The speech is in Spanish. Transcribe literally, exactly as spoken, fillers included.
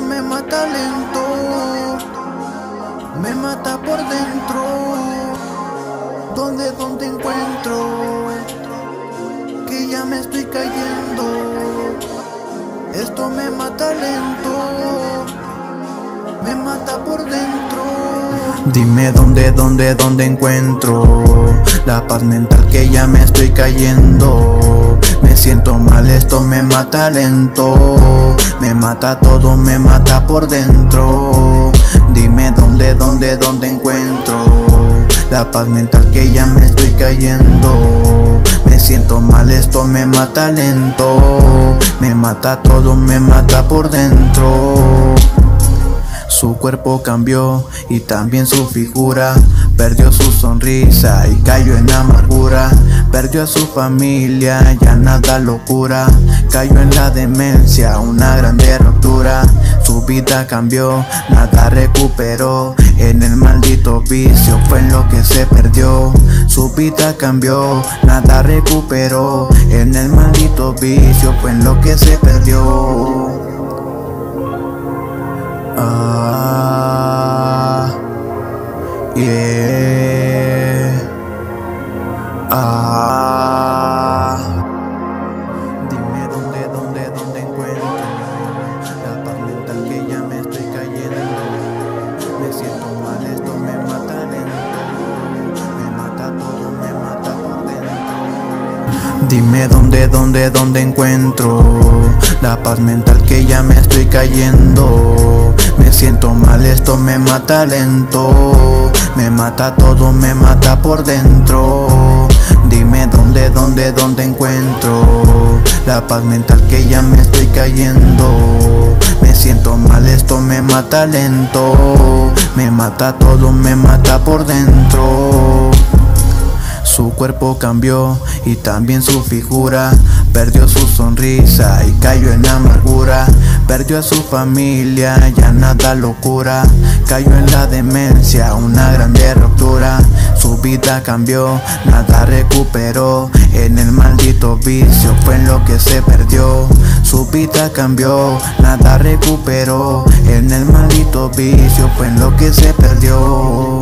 me mata lento, me mata por dentro. ¿Dónde, dónde encuentro? Que ya me estoy cayendo. Esto me mata lento, me mata por dentro. Dime dónde, dónde, dónde encuentro la paz mental, que ya me estoy cayendo. Me siento mal, esto me mata lento, me mata todo, me mata por dentro. Dime dónde, dónde, dónde encuentro la paz mental, que ya me estoy cayendo. Me siento mal, esto me mata lento, me mata todo, me mata por dentro. Su cuerpo cambió y también su figura, perdió su sonrisa y cayó en amargura. Perdió a su familia, ya nada locura, cayó en la demencia, una grande ruptura. Su vida cambió, nada recuperó, en el maldito vicio fue en lo que se perdió. Su vida cambió, nada recuperó, en el maldito vicio fue en lo que se perdió. Ah, yeah. Ah. Dime dónde, dónde, dónde encuentro la paz mental, que ya me estoy cayendo. Me siento mal, esto me mata lento, me mata todo, me mata por dentro. Dime dónde, dónde, dónde encuentro la paz mental, que ya me estoy cayendo. Me siento mal, esto me mata lento, me mata todo, me mata por dentro. Dime dónde, dónde, dónde encuentro la paz mental, que ya me estoy cayendo. Me siento mal, esto me mata lento, me mata todo, me mata por dentro. Su cuerpo cambió y también su figura, perdió su sonrisa y cayó en amargura. Perdió a su familia, ya nada locura, cayó en la demencia, una grande ruptura. Su vida cambió, nada recuperó, en el maldito vicio fue en lo que se perdió. Su vida cambió, nada recuperó, en el maldito vicio fue en lo que se perdió.